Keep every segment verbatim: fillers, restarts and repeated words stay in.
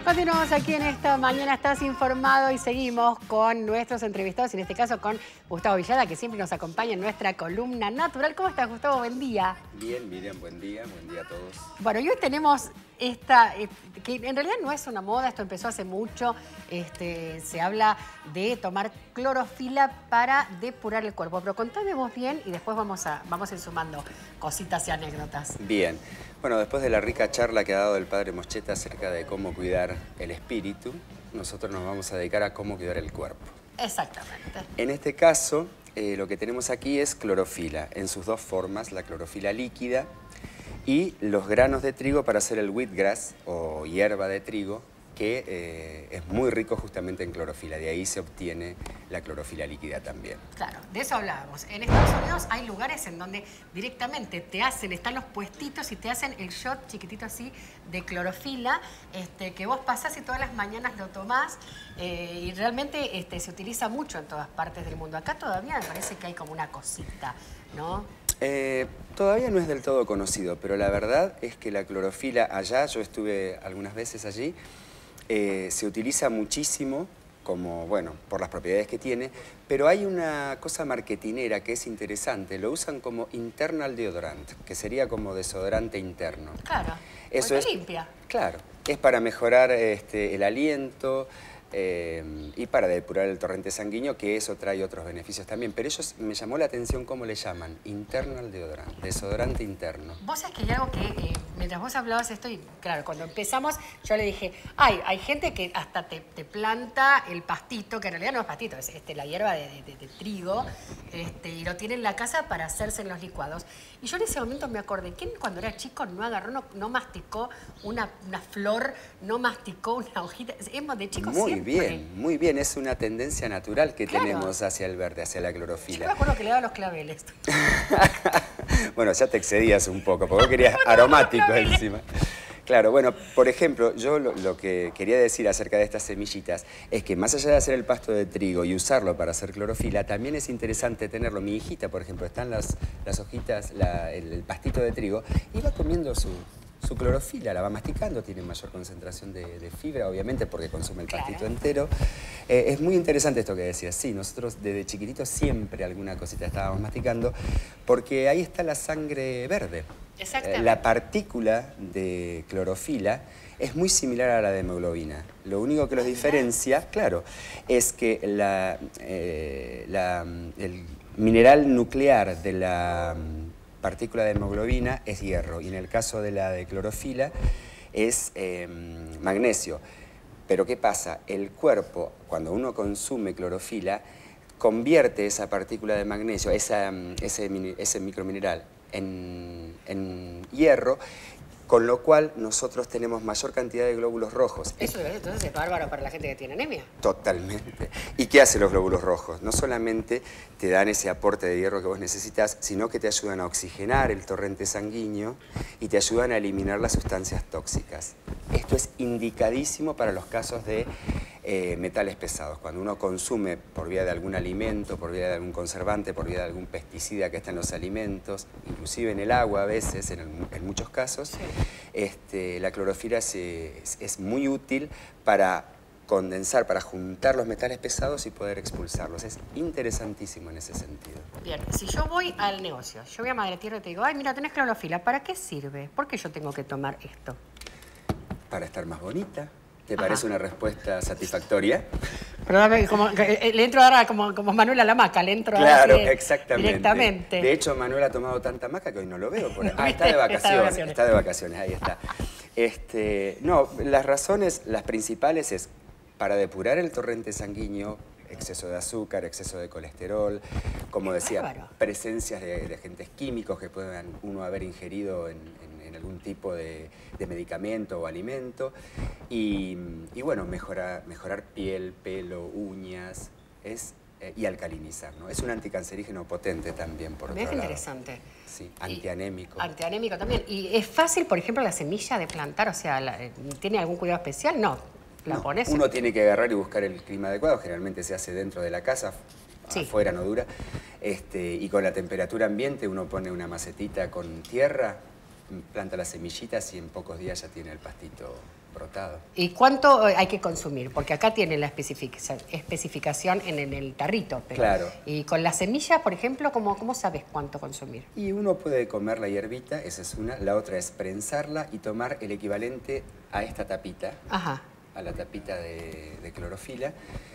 Continuamos aquí en esta mañana, estás informado y seguimos con nuestros entrevistados, en este caso con Gustavo Villada, que siempre nos acompaña en nuestra columna natural. ¿Cómo estás, Gustavo? Buen día. Bien, Miriam, buen día, buen día a todos. Bueno, y hoy tenemos esta, eh, que en realidad no es una moda, esto empezó hace mucho, este, se habla de tomar clorofila para depurar el cuerpo. Pero contame vos bien y después vamos a, vamos a ir sumando cositas y anécdotas. Bien. Bueno, después de la rica charla que ha dado el padre Moschetta acerca de cómo cuidar el espíritu, nosotros nos vamos a dedicar a cómo cuidar el cuerpo. Exactamente. En este caso, eh, lo que tenemos aquí es clorofila, en sus dos formas, la clorofila líquida y los granos de trigo para hacer el wheatgrass o hierba de trigo, que eh, es muy rico justamente en clorofila. De ahí se obtiene la clorofila líquida también. Claro, de eso hablábamos. En Estados Unidos hay lugares en donde directamente te hacen, están los puestitos y te hacen el shot chiquitito así de clorofila, este, que vos pasás y todas las mañanas lo tomás, eh, y realmente este, se utiliza mucho en todas partes del mundo. Acá todavía me parece que hay como una cosita, ¿no? Eh, todavía no es del todo conocido, pero la verdad es que la clorofila allá, yo estuve algunas veces allí, Eh, se utiliza muchísimo, como, bueno, por las propiedades que tiene, pero hay una cosa marketinera que es interesante, lo usan como internal deodorant, que sería como desodorante interno. Claro, eso es limpia. Claro, es para mejorar este, el aliento eh, y para depurar el torrente sanguíneo, que eso trae otros beneficios también. Pero ellos, me llamó la atención cómo le llaman, internal deodorant, desodorante interno. Vos sabés que hay algo que, eh, mientras vos hablabas esto, y claro, cuando empezamos, yo le dije, ay, hay gente que hasta te, te planta el pastito, que en realidad no es pastito, es este, la hierba de, de, de trigo, este, y lo tiene en la casa para hacerse en los licuados. Y yo en ese momento me acordé, ¿quién cuando era chico no agarró, no, no masticó una, una flor, no masticó una hojita? Hemos de chicos Muy siempre. bien, muy bien, es una tendencia natural que Claro. tenemos hacia el verde, hacia la clorofila. Yo me acuerdo que le daba los claveles. Bueno, ya te excedías un poco, porque vos querías aromático encima. Claro, bueno, por ejemplo, yo lo, lo que quería decir acerca de estas semillitas es que más allá de hacer el pasto de trigo y usarlo para hacer clorofila, también es interesante tenerlo. Mi hijita, por ejemplo, están las, las hojitas, la, el, el pastito de trigo, y va comiendo su, su clorofila, la va masticando, tiene mayor concentración de, de fibra, obviamente, porque consume el pastito Claro. entero. Eh, es muy interesante esto que decías. Sí, nosotros desde chiquititos siempre alguna cosita estábamos masticando, porque ahí está la sangre verde. Exactamente. La partícula de clorofila es muy similar a la de hemoglobina. Lo único que los diferencia, claro, es que la, eh, la, el mineral nuclear de la partícula de hemoglobina es hierro, y en el caso de la de clorofila es eh, magnesio. Pero ¿qué pasa? El cuerpo, cuando uno consume clorofila, convierte esa partícula de magnesio, esa, ese, ese micromineral, en, en hierro, con lo cual nosotros tenemos mayor cantidad de glóbulos rojos. Eso entonces es bárbaro para la gente que tiene anemia. Totalmente. ¿Y qué hacen los glóbulos rojos? No solamente te dan ese aporte de hierro que vos necesitas, sino que te ayudan a oxigenar el torrente sanguíneo y te ayudan a eliminar las sustancias tóxicas. Esto es indicadísimo para los casos de eh, metales pesados. Cuando uno consume por vía de algún alimento, por vía de algún conservante, por vía de algún pesticida que está en los alimentos, inclusive en el agua a veces, en, el, en muchos casos, sí. este, la clorofila se, es, es muy útil para condensar, para juntar los metales pesados y poder expulsarlos. Es interesantísimo en ese sentido. Bien, si yo voy al negocio, yo voy a Madre Tierra y te digo, ay, mira, tenés clorofila, ¿para qué sirve? ¿Por qué yo tengo que tomar esto? Para estar más bonita. ¿Te Ajá. parece una respuesta satisfactoria? Pero dame, como, le entro ahora como, como Manuel a la maca, le entro Claro, así, exactamente. Directamente. De hecho, Manuel ha tomado tanta maca que hoy no lo veo. Por ahí. Ah, ¿Viste? está de vacaciones, Está de vacaciones. está de vacaciones, ahí está. Este, no, las razones, las principales es para depurar el torrente sanguíneo, exceso de azúcar, exceso de colesterol, como decía, Bárbaro. presencias de, de agentes químicos que puedan uno haber ingerido en, en, en algún tipo de, de medicamento o alimento, y, y bueno, mejorar, mejorar piel, pelo, uñas, es, eh, y alcalinizar, ¿no? Es un anticancerígeno potente también, por otro Mira qué lado. interesante. Sí, antianémico. Y, antianémico también. ¿Y es fácil, por ejemplo, la semilla de plantar? O sea, la, ¿tiene algún cuidado especial? No. La No, pones uno en... tiene que agarrar y buscar el clima adecuado, generalmente se hace dentro de la casa, sí. afuera no dura, este, y con la temperatura ambiente uno pone una macetita con tierra, planta las semillitas y en pocos días ya tiene el pastito brotado. ¿Y cuánto hay que consumir? Porque acá tiene la especificación, especificación en, en el tarrito. Pero, claro. Y con las semillas, por ejemplo, ¿cómo, ¿cómo sabes cuánto consumir? Y uno puede comer la hierbita, esa es una. La otra es prensarla y tomar el equivalente a esta tapita, Ajá. a la tapita de, de clorofila.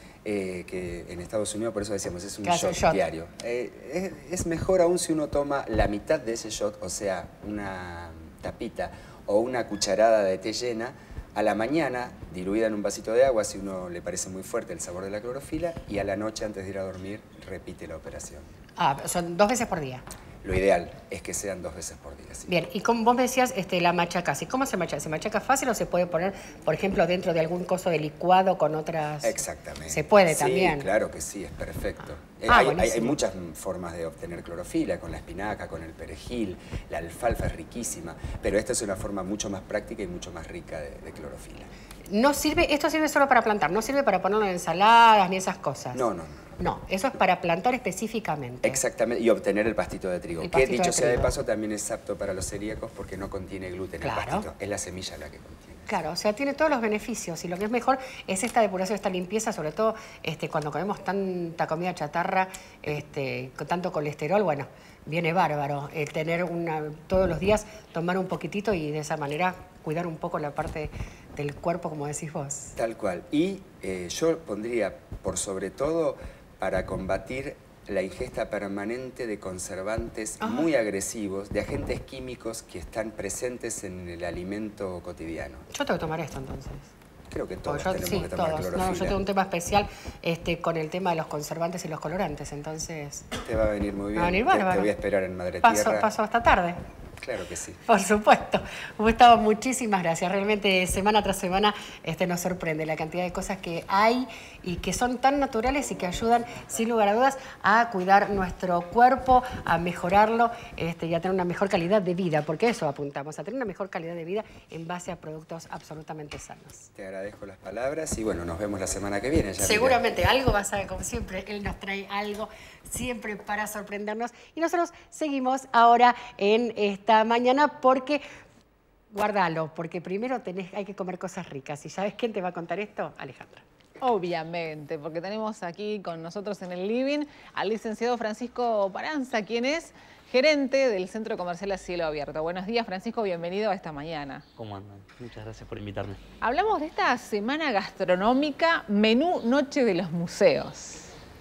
Eh, que en Estados Unidos, por eso decíamos, es un shot, shot diario. Eh, es, es mejor aún si uno toma la mitad de ese shot, o sea, una tapita o una cucharada de té llena, a la mañana, diluida en un vasito de agua, si uno le parece muy fuerte el sabor de la clorofila, y a la noche, antes de ir a dormir, repite la operación. Ah, son dos veces por día. Lo ideal es que sean dos veces por día. Sí. Bien, y como vos me decías, este, la machaca, ¿sí? ¿Cómo se machaca? ¿Se machaca fácil o se puede poner, por ejemplo, dentro de algún coso de licuado con otras...? Exactamente. Se puede sí, también. Claro que sí, es perfecto. Ah, Eh, ah, hay, hay, buenísimo. hay muchas formas de obtener clorofila, con la espinaca, con el perejil, la alfalfa es riquísima, pero esta es una forma mucho más práctica y mucho más rica de, de clorofila. No sirve, esto sirve solo para plantar, no sirve para ponerlo en ensaladas ni esas cosas. No, no, no. No, eso es para plantar específicamente. Exactamente, y obtener el pastito de trigo, El que pastito dicho de sea de trigo. paso también es apto para los celíacos porque no contiene gluten Claro. el pastito, es la semilla la que contiene. Claro, o sea, tiene todos los beneficios y lo que es mejor es esta depuración, esta limpieza, sobre todo este, cuando comemos tanta comida chatarra, este, con tanto colesterol, bueno, viene bárbaro eh, tener una, todos los días tomar un poquitito y de esa manera cuidar un poco la parte del cuerpo, como decís vos. Tal cual. Y eh, yo pondría, por sobre todo, para combatir la ingesta permanente de conservantes Ajá. muy agresivos, de agentes químicos que están presentes en el alimento cotidiano. Yo tengo que tomar esto entonces. Creo que todos Yo, tenemos sí, que tomar todos. clorofila. No, yo tengo un tema especial este, con el tema de los conservantes y los colorantes, entonces... Te va a venir muy bien. Va a venir Te- bárbaro. Te voy a esperar en Madre Paso, Tierra. paso hasta tarde. Claro que sí. Por supuesto. Gustavo, muchísimas gracias. Realmente semana tras semana este, nos sorprende la cantidad de cosas que hay y que son tan naturales y que ayudan, sin lugar a dudas, a cuidar nuestro cuerpo, a mejorarlo este, y a tener una mejor calidad de vida, porque eso apuntamos, a tener una mejor calidad de vida en base a productos absolutamente sanos. Te agradezco las palabras y bueno, nos vemos la semana que viene. Ya Seguramente algo vas a ver, como siempre, él nos trae algo siempre para sorprendernos y nosotros seguimos ahora en esta mañana porque, guárdalo, porque primero tenés, hay que comer cosas ricas. ¿Y sabes quién te va a contar esto? Alejandra. Obviamente, porque tenemos aquí con nosotros en el living al licenciado Francisco Paranza, quien es gerente del Centro Comercial a Cielo Abierto. Buenos días, Francisco, bienvenido a esta mañana. ¿Cómo andan? Muchas gracias por invitarme. Hablamos de esta semana gastronómica, menú Noche de los Museos.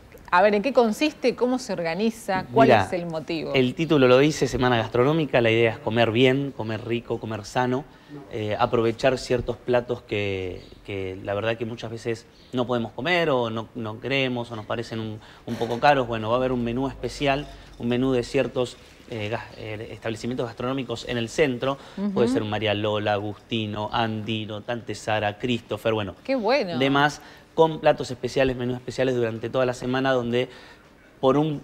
A ver, ¿en qué consiste? ¿Cómo se organiza? ¿Cuál Mirá, es el motivo? El título lo dice, Semana Gastronómica. La idea es comer bien, comer rico, comer sano, eh, aprovechar ciertos platos que, que la verdad que muchas veces no podemos comer o no, no queremos o nos parecen un, un poco caros. Bueno, va a haber un menú especial, un menú de ciertos eh, gas, eh, establecimientos gastronómicos en el centro. Uh-huh. Puede ser un María Lola, Agustino, Andino, Tante Sara, Christopher, bueno. ¡Qué bueno! Demás, con platos especiales, menús especiales durante toda la semana, donde por un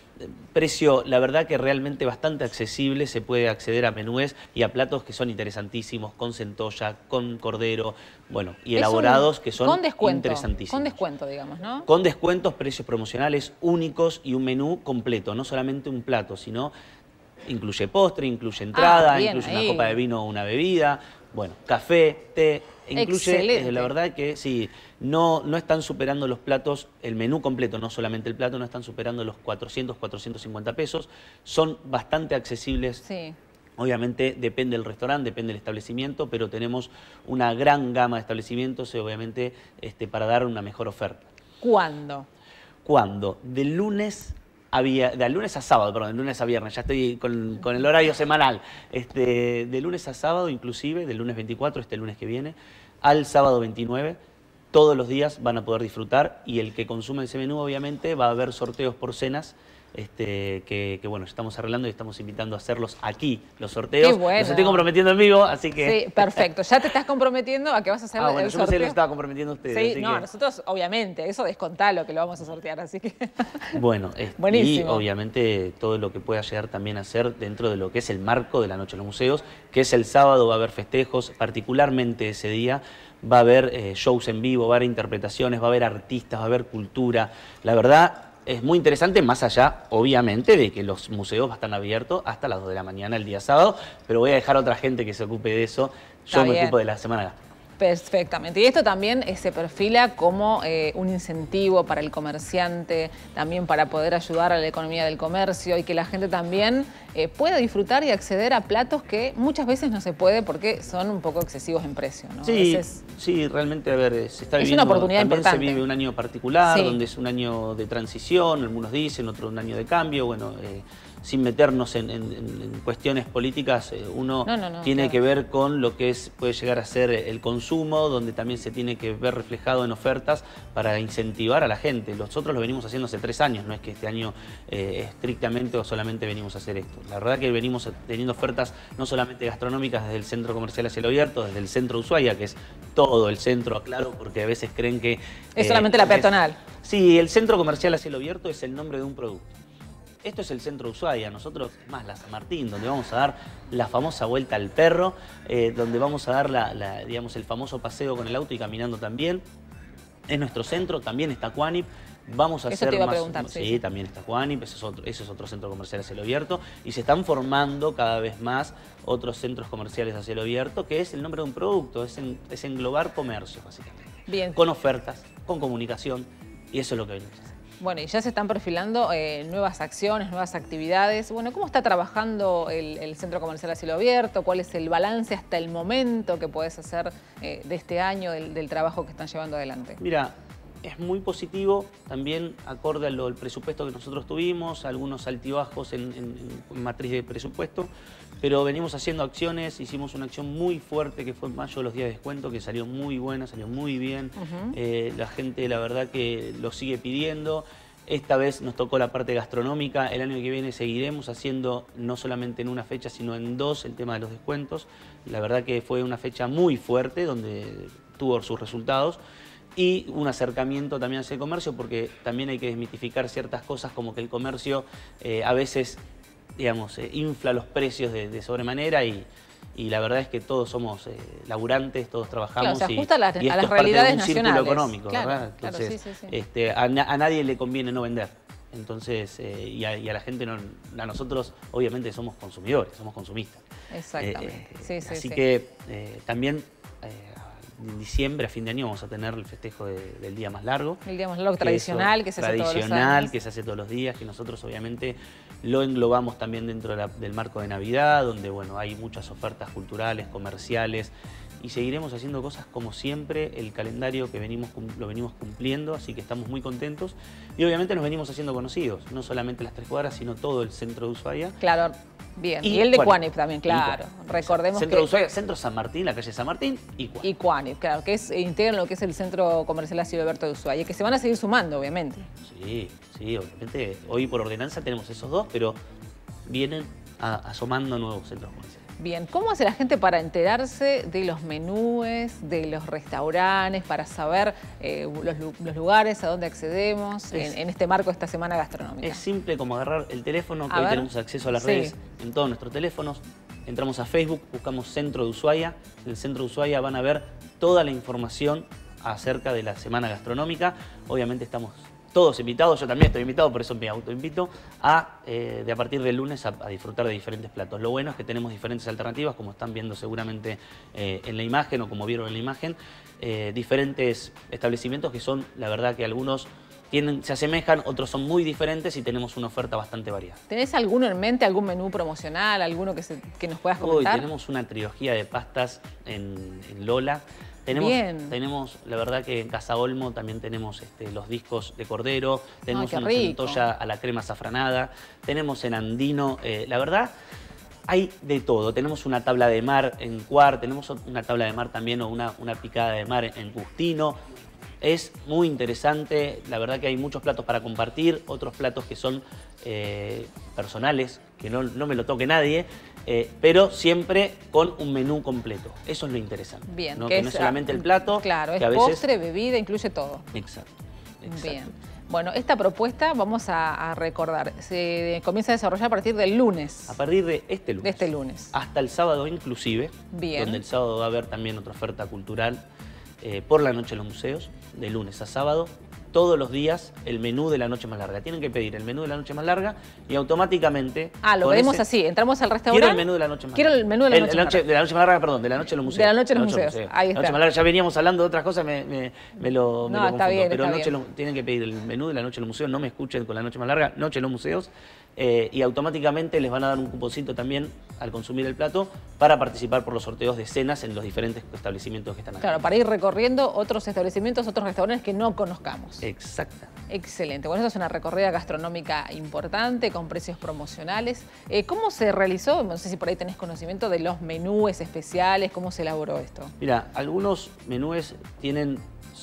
precio, la verdad que realmente bastante accesible, se puede acceder a menúes y a platos que son interesantísimos, con centolla, con cordero, bueno, y Es elaborados un, que son con descuento, interesantísimos. Con descuento, digamos, ¿no? Con descuentos, precios promocionales únicos y un menú completo, no solamente un plato, sino incluye postre, incluye entrada, Ah, bien, incluye ahí. una copa de vino o una bebida, bueno, café, té, incluye, Excelente. eh, la verdad que sí, no, no están superando los platos, el menú completo, no solamente el plato, no están superando los cuatrocientos, cuatrocientos cincuenta pesos, son bastante accesibles. Sí. Obviamente depende del restaurante, depende del establecimiento, pero tenemos una gran gama de establecimientos y obviamente este, para dar una mejor oferta. ¿Cuándo? ¿Cuándo? De lunes a, de lunes a sábado, perdón, de lunes a viernes, ya estoy con, con el horario semanal. Este, de lunes a sábado inclusive, del lunes veinticuatro, este lunes que viene, al sábado veintinueve, todos los días van a poder disfrutar y el que consume ese menú obviamente va a haber sorteos por cenas. Este, que, que bueno, estamos arreglando y estamos invitando a hacerlos aquí, los sorteos. Qué bueno. Los estoy comprometiendo en vivo, así que... Sí, perfecto. ¿Ya te estás comprometiendo a que vas a hacer Ah, el bueno, yo sorteo? pensé que lo estaba comprometiendo a ustedes. Sí, así no, que... nosotros obviamente, eso descontalo que lo vamos a sortear, así que... Bueno, eh, y Buenísimo. obviamente todo lo que pueda llegar también a ser dentro de lo que es el marco de la Noche de los Museos, que es el sábado, va a haber festejos, particularmente ese día, va a haber eh, shows en vivo, va a haber interpretaciones, va a haber artistas, va a haber cultura. La verdad... Es muy interesante, más allá, obviamente, de que los museos están abiertos hasta las dos de la mañana el día sábado, pero voy a dejar a otra gente que se ocupe de eso. Yo Está me bien. ocupo de la semana. Perfectamente. Y esto también eh, se perfila como eh, un incentivo para el comerciante, también para poder ayudar a la economía del comercio y que la gente también eh, pueda disfrutar y acceder a platos que muchas veces no se puede porque son un poco excesivos en precio, ¿no? Sí, veces... sí, realmente, a ver, se está es viviendo, una oportunidad también importante. se vive un año particular, Sí. donde es un año de transición, algunos dicen, otro un año de cambio, bueno... Eh, sin meternos en, en, en cuestiones políticas, eh, uno no, no, no, tiene claro. que ver con lo que es, puede llegar a ser el consumo, donde también se tiene que ver reflejado en ofertas para incentivar a la gente. Nosotros lo venimos haciendo hace tres años, no es que este año eh, estrictamente o solamente venimos a hacer esto. La verdad que venimos teniendo ofertas no solamente gastronómicas desde el Centro Comercial a Cielo Abierto, desde el Centro de Ushuaia, que es todo el centro, aclaro, porque a veces creen que... Es eh, solamente la es, peatonal. Sí, el Centro Comercial a Cielo Abierto es el nombre de un producto. Esto es el Centro de Ushuaia, nosotros más la San Martín, donde vamos a dar la famosa vuelta al perro, eh, donde vamos a dar la, la, digamos, el famoso paseo con el auto y caminando también. Es nuestro centro, también está Cuanip. Vamos a Eso hacer te iba a más, preguntar, sí, sí. también está Cuanip, ese es otro, ese es otro centro comercial a cielo abierto. Y se están formando cada vez más otros centros comerciales a cielo abierto, que es el nombre de un producto, es, en, es englobar comercio, básicamente. Bien. Con ofertas, con comunicación, y eso es lo que venimos a hacer. Bueno, y ya se están perfilando eh, nuevas acciones, nuevas actividades. Bueno, ¿cómo está trabajando el, el Centro Comercial a Cielo Abierto? ¿Cuál es el balance hasta el momento que podés hacer eh, de este año, del, del trabajo que están llevando adelante? Mira, es muy positivo, también acorde al presupuesto que nosotros tuvimos, algunos altibajos en, en, en matriz de presupuesto, pero venimos haciendo acciones, hicimos una acción muy fuerte que fue en mayo, los días de descuento, que salió muy buena, salió muy bien. Uh-huh. eh, la gente la verdad que lo sigue pidiendo. Esta vez nos tocó la parte gastronómica, el año que viene seguiremos haciendo no solamente en una fecha, sino en dos el tema de los descuentos. La verdad que fue una fecha muy fuerte, donde tuvo sus resultados. Y un acercamiento también hacia el comercio, porque también hay que desmitificar ciertas cosas, como que el comercio eh, a veces, digamos, eh, infla los precios de, de sobremanera y, y la verdad es que todos somos eh, laburantes, todos trabajamos. Claro, se ajusta y, a las, y esto a las es parte realidades de un nacionales. círculo económico, claro, ¿verdad? Claro, Entonces, sí, sí, sí. Este, a, a nadie le conviene no vender. Entonces, eh, y, a, y a la gente, no, a nosotros obviamente somos consumidores, somos consumistas. Exactamente. Eh, sí, sí, así sí. que eh, también... Eh, en diciembre, a fin de año, vamos a tener el festejo de, del día más largo. El día más largo tradicional, que se hace todos los años. Tradicional, que se hace todos los días, que nosotros obviamente lo englobamos también dentro de la, del marco de Navidad, donde bueno, hay muchas ofertas culturales, comerciales, y seguiremos haciendo cosas como siempre, el calendario que venimos, lo venimos cumpliendo, así que estamos muy contentos. Y obviamente nos venimos haciendo conocidos, no solamente las tres cuadras, sino todo el centro de Ushuaia. Claro. Bien, y, y el de bueno, Cuanip también, claro. Recordemos Centro que... de Ushuaia, Centro San Martín, la calle San Martín y Cuanip. Y Cuanip, claro, que es, integran lo que es el Centro Comercial a Cielo Abierto de Ushuaia, que se van a seguir sumando, obviamente. Sí, sí, obviamente. Hoy por ordenanza tenemos esos dos, pero vienen a, asomando nuevos centros comerciales. Bien, ¿cómo hace la gente para enterarse de los menúes, de los restaurantes, para saber eh, los, los lugares a donde accedemos Es, en, en este marco de esta semana gastronómica? Es simple como agarrar el teléfono, que a hoy ver. tenemos acceso a las sí. redes en todos nuestros teléfonos. Entramos a Facebook, buscamos Centro de Ushuaia. En el Centro de Ushuaia van a ver toda la información acerca de la semana gastronómica. Obviamente estamos todos invitados, yo también estoy invitado, por eso me autoinvito, a, eh, de a partir del lunes a, a disfrutar de diferentes platos. Lo bueno es que tenemos diferentes alternativas, como están viendo seguramente eh, en la imagen o como vieron en la imagen, eh, diferentes establecimientos que son, la verdad que algunos tienen, se asemejan, otros son muy diferentes y tenemos una oferta bastante variada. ¿Tenés alguno en mente, algún menú promocional, alguno que, se, que nos puedas comentar? Hoy tenemos una trilogía de pastas en, en Lola. Tenemos, Bien. tenemos, la verdad que en Casa Olmo también tenemos este, los discos de cordero, tenemos Ay, una rico. centolla a la crema azafranada, tenemos en Andino, eh, la verdad, hay de todo. Tenemos una tabla de mar en Cuar, tenemos una tabla de mar también o una, una picada de mar en Custino. Es muy interesante, la verdad que hay muchos platos para compartir, otros platos que son eh, personales, que no, no me lo toque nadie, eh, pero siempre con un menú completo. Eso es lo interesante. Bien, ¿no? que Que es, no es solamente el plato. Claro, es que a veces... postre, bebida, incluye todo. Exacto, exacto. Bien. Bueno, esta propuesta vamos a, a recordar, se comienza a desarrollar a partir del lunes. A partir de este lunes. De este lunes. Hasta el sábado inclusive. Bien. Donde el sábado va a haber también otra oferta cultural eh, por la noche en los museos, de lunes a sábado. todos los días el menú de la noche más larga. Tienen que pedir el menú de la noche más larga y automáticamente... Ah, lo pedimos ese, así, entramos al restaurante. Quiero el menú de la noche más larga. Quiero el menú de la, el, noche, la noche, de la noche más larga, perdón, de la noche de los museos. De la noche de los la museos, museos. ahí la está. Noche más larga, ya veníamos hablando de otras cosas, me, me, me lo, me no, lo está confundo. bien, Pero está noche bien. Lo, tienen que pedir el menú de la noche de los museos, no me escuchen con la noche más larga, noche de los museos, eh, y automáticamente les van a dar un cuponcito también al consumir el plato para participar por los sorteos de cenas en los diferentes establecimientos que están acá. Claro, para ir recorriendo otros establecimientos, otros restaurantes que no conozcamos. Exacta. Excelente. Bueno, esta es una recorrida gastronómica importante, con precios promocionales. Eh, ¿Cómo se realizó? No sé si por ahí tenés conocimiento de los menúes especiales, ¿cómo se elaboró esto? Mira, algunos menúes tienen,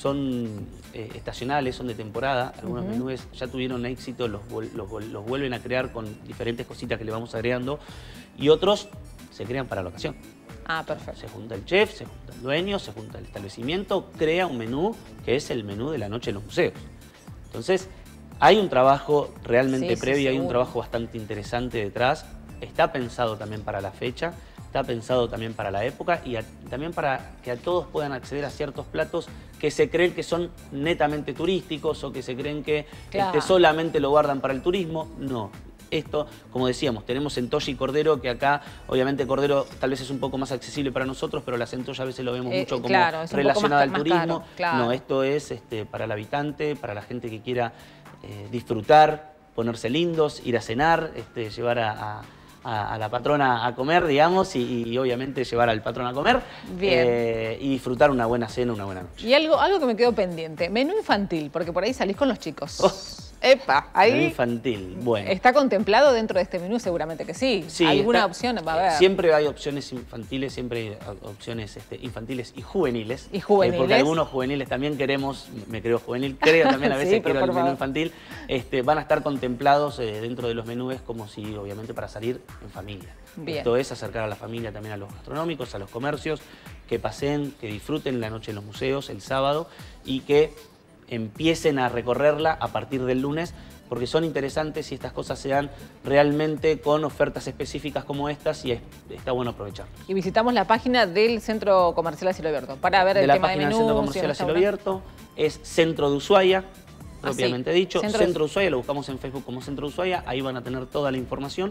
son eh, estacionales, son de temporada. Algunos uh-huh. menúes ya tuvieron éxito, los, los, los vuelven a crear con diferentes cositas que le vamos agregando. Y otros se crean para la ocasión. Ah, perfecto. Se junta el chef, se junta el dueño, se junta el establecimiento, crea un menú que es el menú de la noche en los museos. Entonces, hay un trabajo realmente sí, previo, sí, hay un trabajo bastante interesante detrás. Está pensado también para la fecha, está pensado también para la época y a, también para que a todos puedan acceder a ciertos platos que se creen que son netamente turísticos o que se creen que claro. este, solamente lo guardan para el turismo. No. Esto, como decíamos, tenemos centolla y cordero, que acá, obviamente, cordero tal vez es un poco más accesible para nosotros, pero la centolla a veces lo vemos eh, mucho como claro, relacionada al turismo. Caro, claro. No, esto es este, para el habitante, para la gente que quiera eh, disfrutar, ponerse lindos, ir a cenar, este, llevar a, a, a la patrona a comer, digamos, y, y obviamente llevar al patrón a comer. Bien. Eh, y disfrutar una buena cena, una buena noche. Y algo, algo que me quedó pendiente, menú infantil, porque por ahí salís con los chicos. Oh. Epa, ahí menú infantil, bueno. ¿Está contemplado dentro de este menú? Seguramente que sí. Sí, ¿Alguna está, opción va a haber? Siempre hay opciones infantiles, siempre hay opciones este, infantiles y juveniles. ¿Y juveniles? Eh, porque algunos juveniles también queremos, me creo juvenil, creo también a veces sí, quiero el menú favor. infantil, este, van a estar contemplados eh, dentro de los menús como si, obviamente, para salir en familia. Bien. Esto es acercar a la familia también a los gastronómicos, a los comercios, que pasen, que disfruten la noche en los museos el sábado y que empiecen a recorrerla a partir del lunes, porque son interesantes y estas cosas se dan realmente con ofertas específicas como estas y es, está bueno aprovechar. Y visitamos la página del Centro Comercial a Cielo Abierto para ver de el la tema de página menús. del Centro Comercial a Cielo Abierto es Centro de Ushuaia, propiamente ah, sí. dicho. Centro, Centro de Ushuaia, lo buscamos en Facebook como Centro de Ushuaia, ahí van a tener toda la información.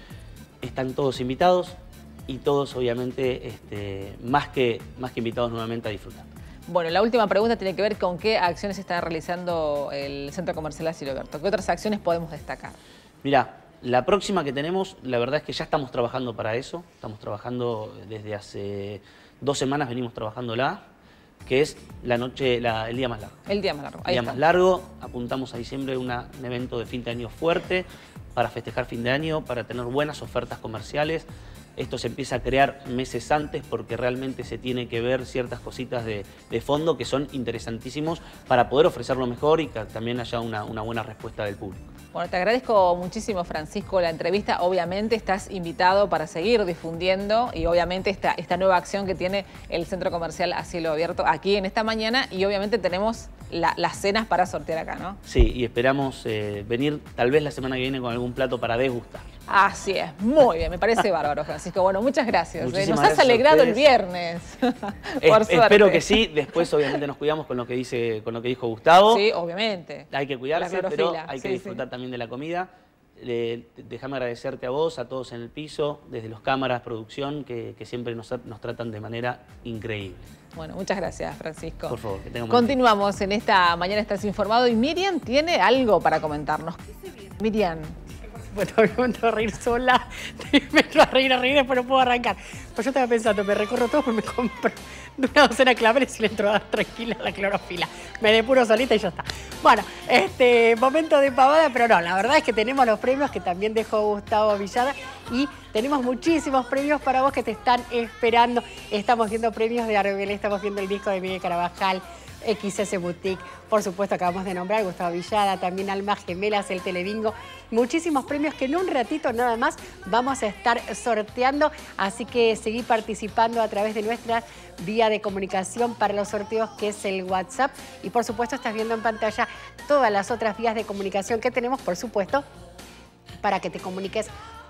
Están todos invitados y todos obviamente este, más, que, más que invitados nuevamente a disfrutar. Bueno, la última pregunta tiene que ver con qué acciones está realizando el Centro Comercial a Cielo Abierto. ¿Qué otras acciones podemos destacar? Mirá, la próxima que tenemos, la verdad es que ya estamos trabajando para eso. Estamos trabajando desde hace dos semanas, venimos trabajándola, que es la noche, la, el día más largo. El día más largo. El día más largo, apuntamos a diciembre una, un evento de fin de año fuerte para festejar fin de año, para tener buenas ofertas comerciales. Esto se empieza a crear meses antes porque realmente se tiene que ver ciertas cositas de, de fondo que son interesantísimos para poder ofrecerlo mejor y que también haya una, una buena respuesta del público. Bueno, te agradezco muchísimo, Francisco, la entrevista. Obviamente estás invitado para seguir difundiendo y obviamente esta, esta nueva acción que tiene el Centro Comercial a Cielo Abierto aquí en esta mañana y obviamente tenemos la, las cenas para sortear acá, ¿no? Sí, y esperamos eh, venir tal vez la semana que viene con algún plato para degustar. Así es, muy bien, me parece bárbaro, Francisco. Bueno, muchas gracias. Muchísimas Nos has gracias alegrado el viernes. Por es, espero que sí, después obviamente nos cuidamos con lo que dice, con lo que dijo Gustavo. Sí, obviamente. Hay que cuidarse, pero hay que sí, disfrutar sí. también de la comida. Eh, déjame agradecerte a vos, a todos en el piso, desde los cámaras, producción, que, que siempre nos, nos tratan de manera increíble. Bueno, muchas gracias, Francisco. Por favor, que tengan Continuamos en esta Mañana Estás Informado y Miriam tiene algo para comentarnos. Miriam. Bueno, me entro a reír sola, me entro a reír, a reír, después no puedo arrancar. Pues yo estaba pensando, me recorro todo, pues me compro una docena de claveles y le entro a dar tranquila a la clorofila. Me depuro solita y ya está. Bueno, este momento de pavada, pero no, la verdad es que tenemos los premios que también dejó Gustavo Villada y tenemos muchísimos premios para vos que te están esperando. Estamos viendo premios de Arbelé, estamos viendo el disco de Miguel Carabajal, X S Boutique, por supuesto acabamos de nombrar Gustavo Villada, también Almas Gemelas, el Telebingo, muchísimos premios que en un ratito nada más vamos a estar sorteando, así que seguí participando a través de nuestra vía de comunicación para los sorteos que es el WhatsApp y por supuesto estás viendo en pantalla todas las otras vías de comunicación que tenemos, por supuesto, para que te comuniques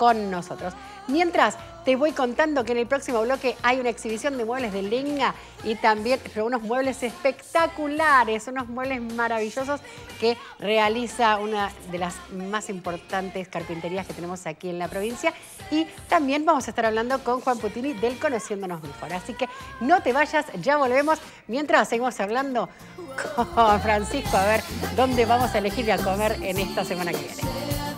con nosotros. Mientras, te voy contando que en el próximo bloque hay una exhibición de muebles de Lenga y también pero unos muebles espectaculares, unos muebles maravillosos que realiza una de las más importantes carpinterías que tenemos aquí en la provincia. Y también vamos a estar hablando con Juan Putini del Conociéndonos Mejor. Así que no te vayas, ya volvemos. Mientras seguimos hablando con Francisco a ver dónde vamos a elegir a comer en esta semana que viene.